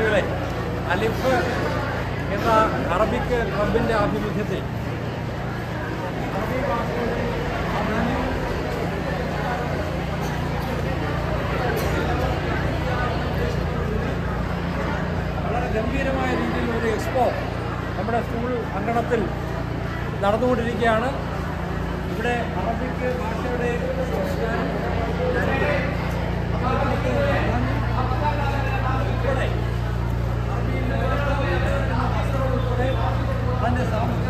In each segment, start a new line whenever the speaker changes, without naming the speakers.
വിദ്യാർത്ഥികളെ അലിഫ് എന്ന അറബിക് ക്ലബിൻ്റെ ആഭിമുഖ്യത്തിൽ വളരെ ഗംഭീരമായ രീതിയിൽ ഒരു എക്സ്പോ നമ്മുടെ സ്കൂൾ അങ്കണത്തിൽ നടന്നുകൊണ്ടിരിക്കുകയാണ്. ഇവിടെ അറബിക് ഭാഷയുടെ സംസ്കാരം അതിൻ്റെ സാംസ്കാരിക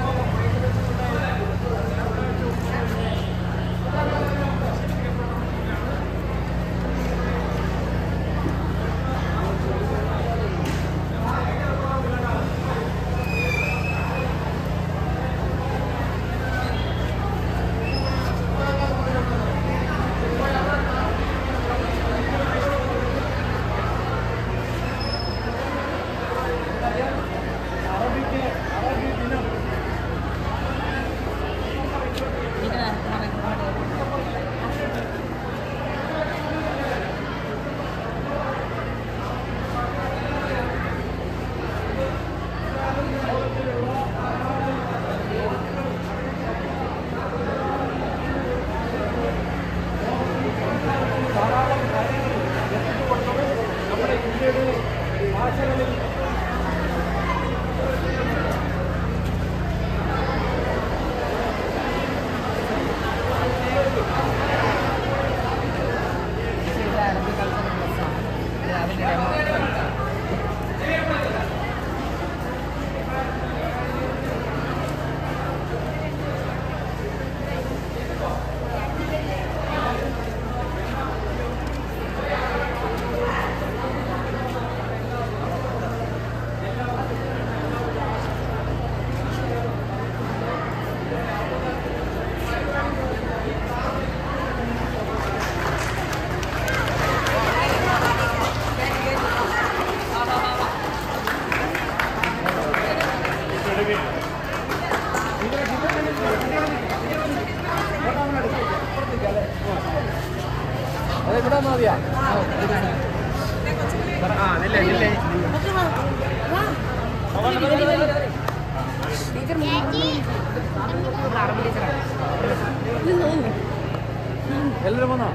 എല്ലാവരും വന്നോ?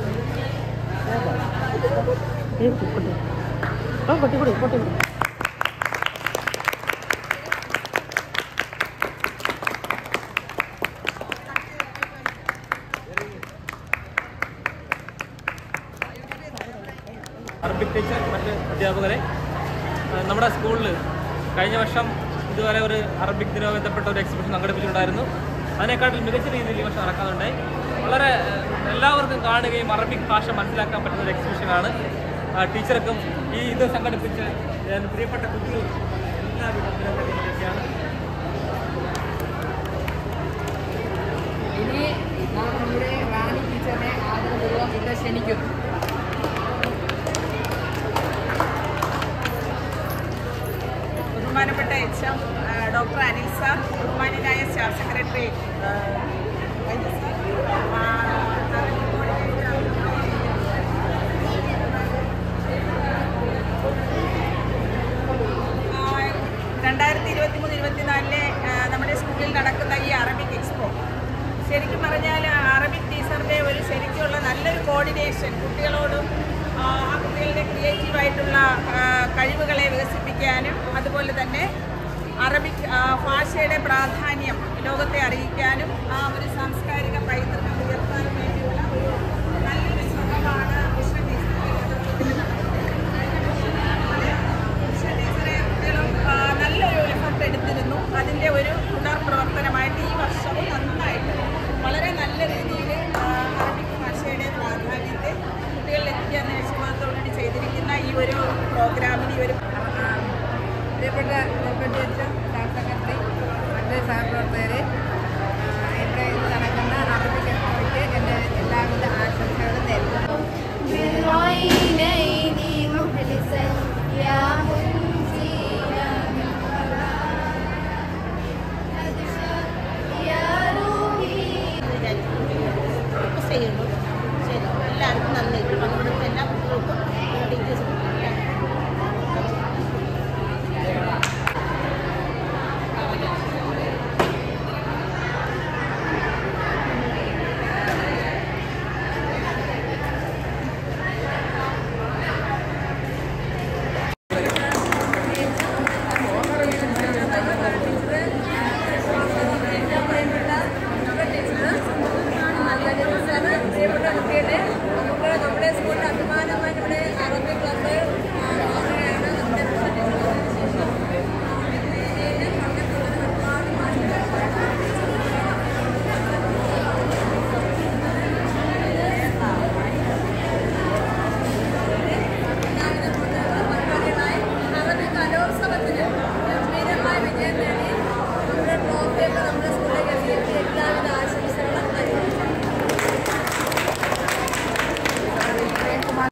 അറബിക് ടീച്ചർ, മറ്റ് അധ്യാപകരെ, നമ്മുടെ സ്കൂളിൽ കഴിഞ്ഞ വർഷം ഇതുവരെ ഒരു അറബിക് ദിനവുമായി ബന്ധപ്പെട്ട ഒരു എക്സിബിഷൻ സംഘടിപ്പിച്ചിട്ടുണ്ടായിരുന്നു. അതിനെക്കാട്ടിൽ മികച്ച രീതിയിൽ ഈ വർഷം നടക്കാനുണ്ടായി. വളരെ എല്ലാവർക്കും കാണുകയും അറബിക് ഭാഷ മനസ്സിലാക്കാൻ പറ്റുന്ന ഒരു എക്സിബിഷനാണ്. ടീച്ചർക്കും ഈ ഇത് സംഘടിപ്പിച്ച് പ്രിയപ്പെട്ട കുട്ടികളും എല്ലാവിധ അഭിനന്ദനങ്ങളൊക്കെയാണ്.
ഇനി നമ്മുടെ റാണി ടീച്ചറിനെ ആദരപൂർവ്വം ഇവിടെ ക്ഷണിക്കും.
ബഹുമാനപ്പെട്ട HM ഡോക്ടർ അനിൽ സാർ, ബഹുമാനായ സ്റ്റാഫ് സെക്രട്ടറി വൈദ്യ സാർ, 2023-24 നമ്മുടെ സ്കൂളിൽ നടക്കുന്ന ഈ അറബിക് എക്സ്പോ ശരിക്കും പറഞ്ഞാൽ അറബിക് ടീച്ചറിൻ്റെ ഒരു ശരിക്കുള്ള നല്ലൊരു കോർഡിനേഷൻ കുട്ടികളോടും ആ കുട്ടികളുടെ ക്രിയേറ്റീവായിട്ടുള്ള കഴിവുകളെ വികസിപ്പിക്കാനും അതുപോലെ തന്നെ അറബിക് ഭാഷയുടെ പ്രാധാന്യം